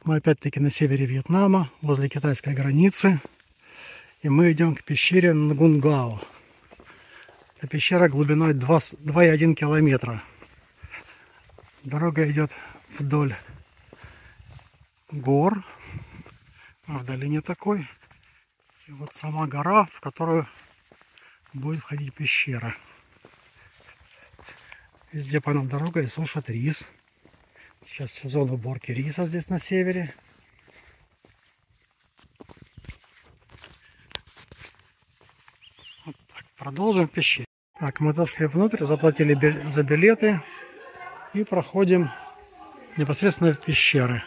Мы опять-таки на севере Вьетнама, возле китайской границы. И мы идем к пещере Нгунгао. Это пещера глубиной 2,1 километра. Дорога идет вдоль гор, в долине такой. И вот сама гора, в которую будет входить пещера. Везде по нам дорога и сушат рис. Сейчас сезон уборки риса здесь на севере. Вот так, продолжим в пещере. Так, мы зашли внутрь, заплатили за билеты и проходим непосредственно в пещеры.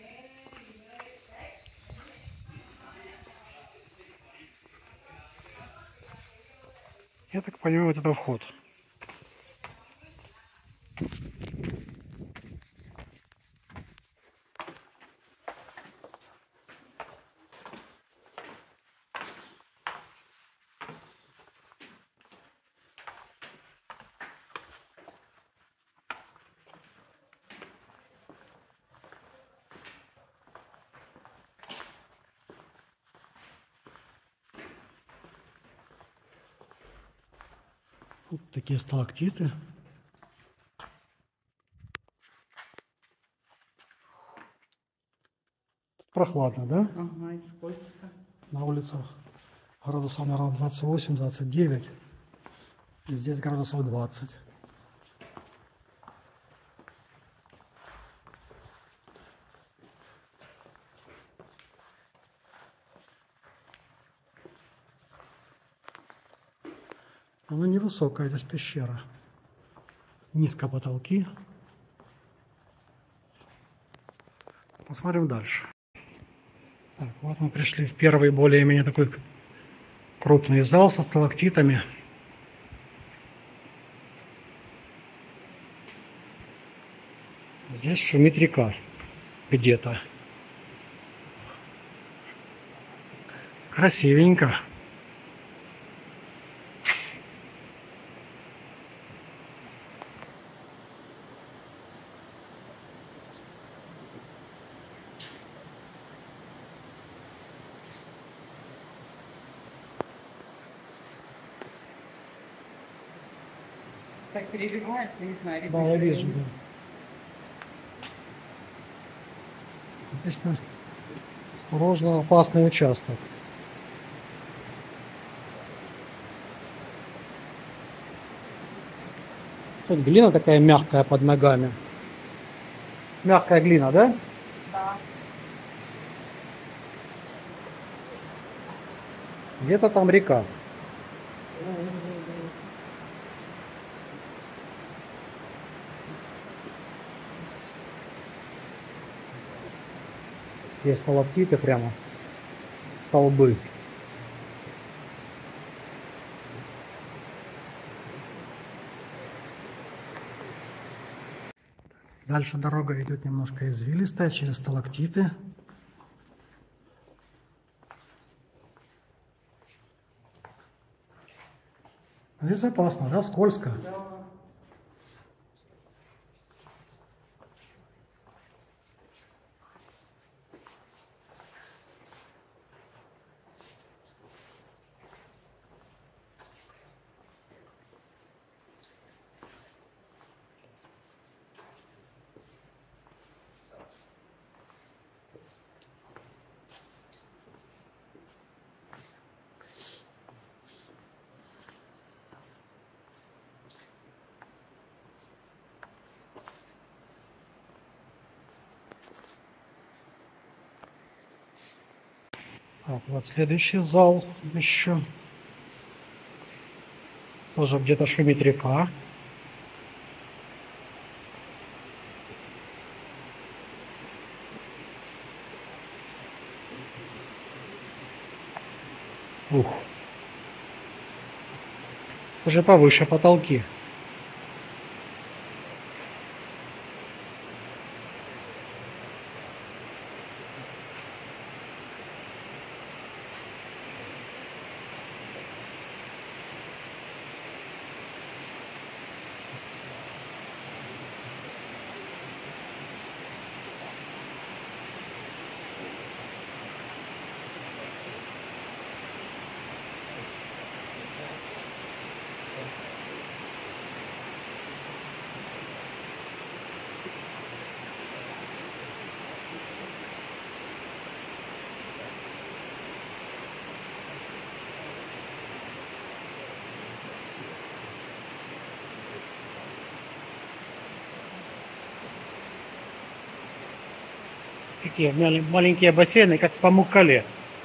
Я так понимаю, вот это вход. Вот такие сталактиты. Прохладно, да? Ага, и скользко. На улицах градусов, наверное, 28-29. И здесь градусов 20. Она невысокая, здесь пещера. Низко потолки. Посмотрим дальше. Так, вот мы пришли в первый более-менее такой крупный зал со сталактитами. Здесь шумит река где-то. Красивенько. Так переливается, не знаю. Да, я вижу, да. Естественно, осторожно, опасный участок. Тут глина такая мягкая под ногами. Мягкая глина, да? Да. Где-то там река. Есть сталактиты прямо, столбы. Дальше дорога идет немножко извилистая, через сталактиты. Здесь опасно, да? Скользко. Да. Так, вот следующий зал еще. Тоже где-то шумит река. Ух. Уже повыше потолки. Такие маленькие бассейны, как по Муккале.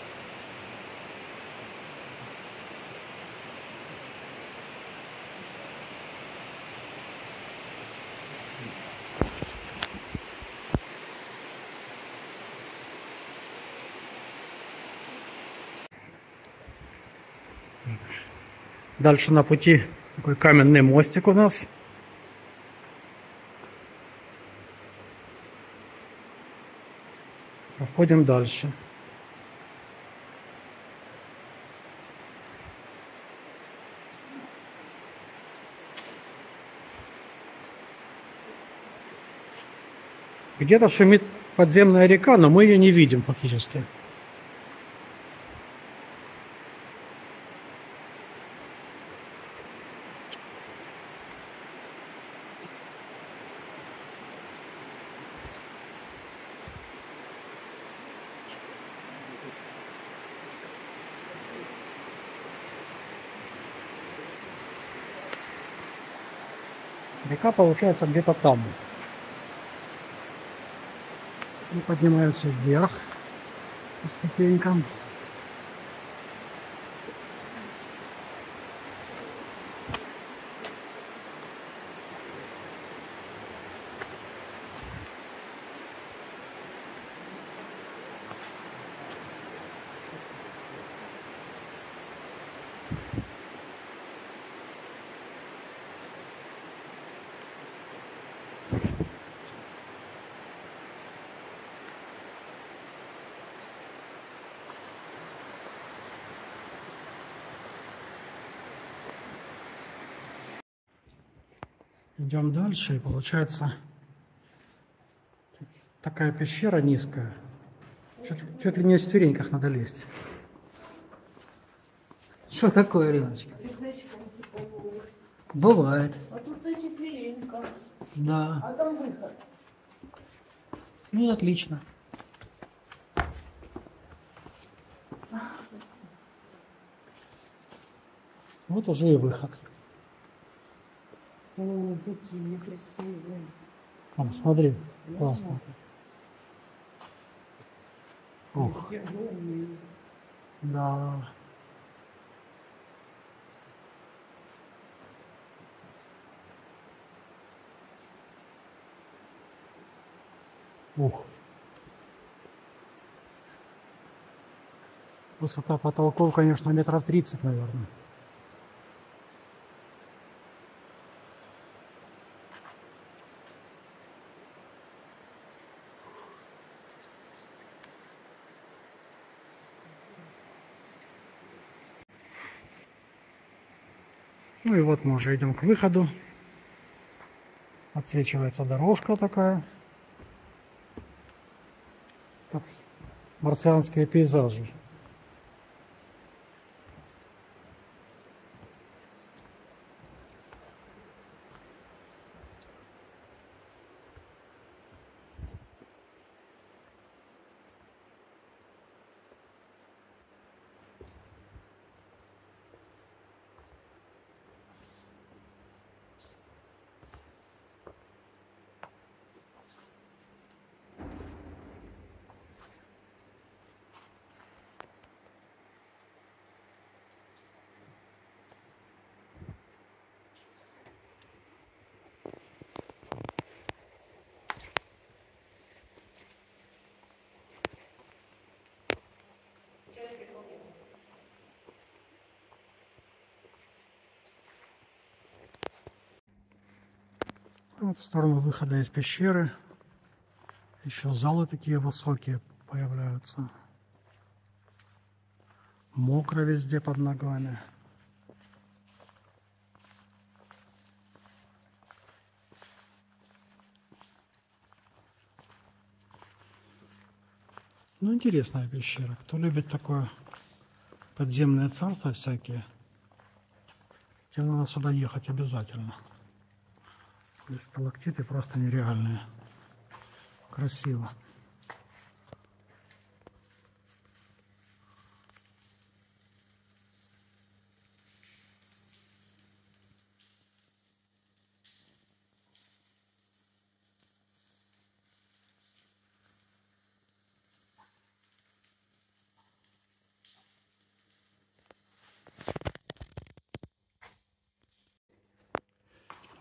Дальше на пути такой каменный мостик у нас. Проходим дальше. Где-то шумит подземная река, но мы ее не видим фактически. Река получается где-то там. Мы поднимаемся вверх по ступенькам. Идем дальше, и получается такая пещера низкая. Чуть ли не на четвереньках надо лезть. Что такое, Леночка? Бывает. А тут на четвереньках. Да. А там выход. Ну, отлично. Вот уже и выход. О, какие красивые. О, смотри, классно. Ух, Огромные. да. Ух. Высота потолков, конечно, метров 30, наверное. Ну и вот мы уже идем к выходу. Отсвечивается дорожка такая. Как марсианские пейзажи. Вот в сторону выхода из пещеры еще залы такие высокие появляются. Мокро везде под ногами. Ну, интересная пещера. Кто любит такое подземное царство всякие, тем надо сюда ехать обязательно. Здесь сталактиты просто нереальные. Красиво.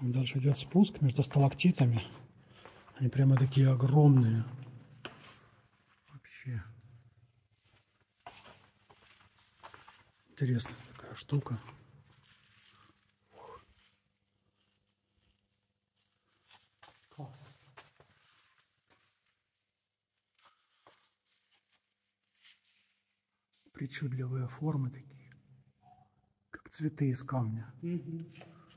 Дальше идет спуск между сталактитами. Они прямо такие огромные. Вообще. Интересная такая штука. Класс. Причудливые формы такие, как цветы из камня. Мгм.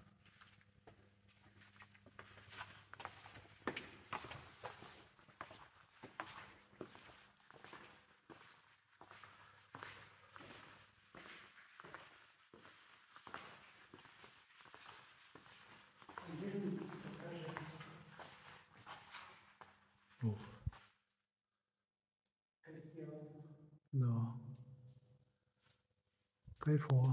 Ух, Красиво. да. Кайфово.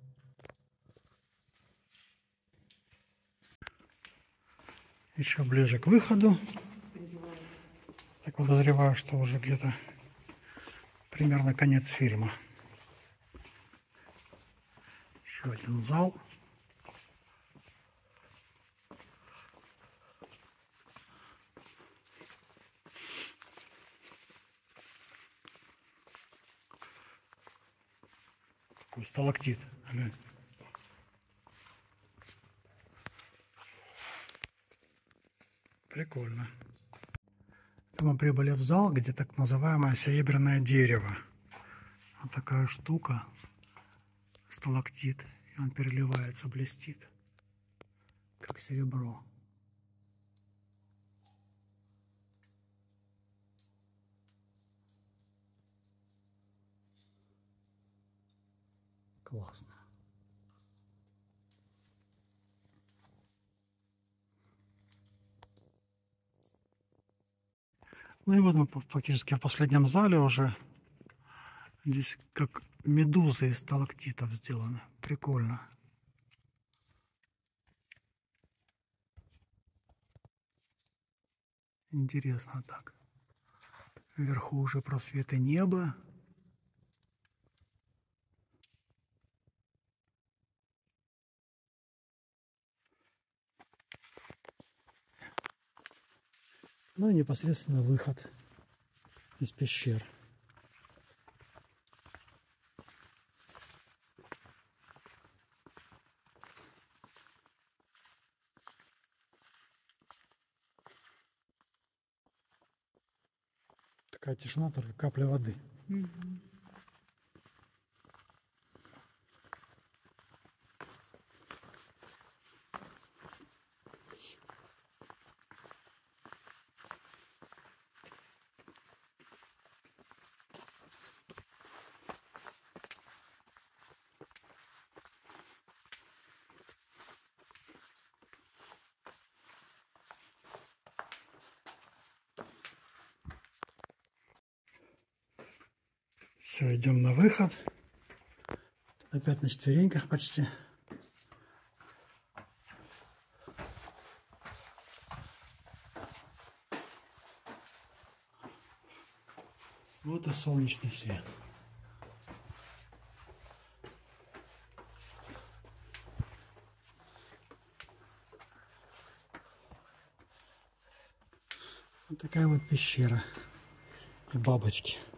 Еще ближе к выходу. Так подозреваю, что уже где-то примерно конец фильма. Еще один зал. Такой сталактит. Глянь. Прикольно. Это мы прибыли в зал, где так называемое серебряное дерево. Вот такая штука. Сталактит. И он переливается, блестит. Как серебро. Классно. Ну и вот мы фактически в последнем зале уже. Здесь как медузы из сталактитов сделаны. Прикольно. Интересно так. Вверху уже просветы неба. Ну и непосредственно выход из пещер. Такая тишина, только капля воды. Мгм. Все, идем на выход. Опять на четвереньках почти. Вот и солнечный свет. Вот такая вот пещера. И бабочки.